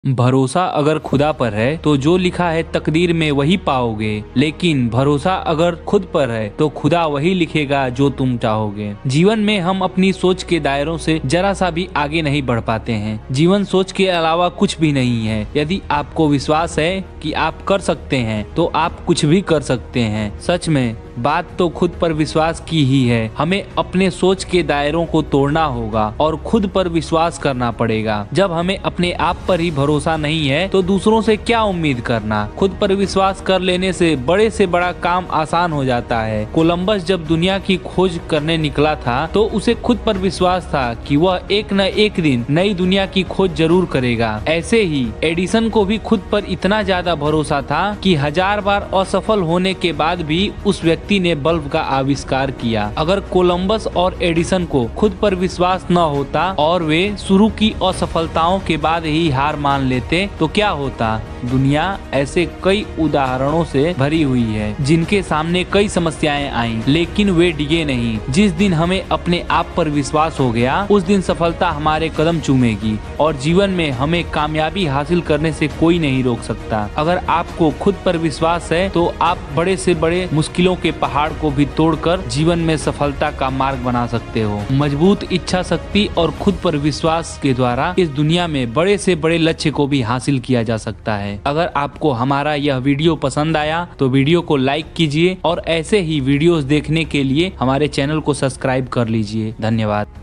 भरोसा अगर खुदा पर है तो जो लिखा है तकदीर में वही पाओगे, लेकिन भरोसा अगर खुद पर है तो खुदा वही लिखेगा जो तुम चाहोगे। जीवन में हम अपनी सोच के दायरों से जरा सा भी आगे नहीं बढ़ पाते हैं। जीवन सोच के अलावा कुछ भी नहीं है। यदि आपको विश्वास है कि आप कर सकते हैं तो आप कुछ भी कर सकते हैं। सच में बात तो खुद पर विश्वास की ही है। हमें अपने सोच के दायरों को तोड़ना होगा और खुद पर विश्वास करना पड़ेगा। जब हमें अपने आप पर ही भरोसा नहीं है तो दूसरों से क्या उम्मीद करना। खुद पर विश्वास कर लेने से बड़ा काम आसान हो जाता है। कोलंबस जब दुनिया की खोज करने निकला था तो उसे खुद पर विश्वास था कि वह एक न एक दिन नई दुनिया की खोज जरूर करेगा। ऐसे ही एडिसन को भी खुद पर इतना ज्यादा भरोसा था कि 1000 बार असफल होने के बाद भी उस व्यक्ति ने बल्ब का आविष्कार किया। अगर कोलंबस और एडिसन को खुद पर विश्वास न होता और वे शुरू की असफलताओं के बाद ही हार मान लेते तो क्या होता। दुनिया ऐसे कई उदाहरणों से भरी हुई है जिनके सामने कई समस्याएं आईं, लेकिन वे डिगे नहीं। जिस दिन हमें अपने आप पर विश्वास हो गया उस दिन सफलता हमारे कदम चूमेगी और जीवन में हमें कामयाबी हासिल करने से कोई नहीं रोक सकता। अगर आपको खुद पर विश्वास है तो आप बड़े से बड़े मुश्किलों के पहाड़ को भी तोड़कर जीवन में सफलता का मार्ग बना सकते हो। मजबूत इच्छा शक्ति और खुद पर विश्वास के द्वारा इस दुनिया में बड़े से बड़े लक्ष्य को भी हासिल किया जा सकता है। अगर आपको हमारा यह वीडियो पसंद आया तो वीडियो को लाइक कीजिए और ऐसे ही वीडियोस देखने के लिए हमारे चैनल को सब्सक्राइब कर लीजिए। धन्यवाद।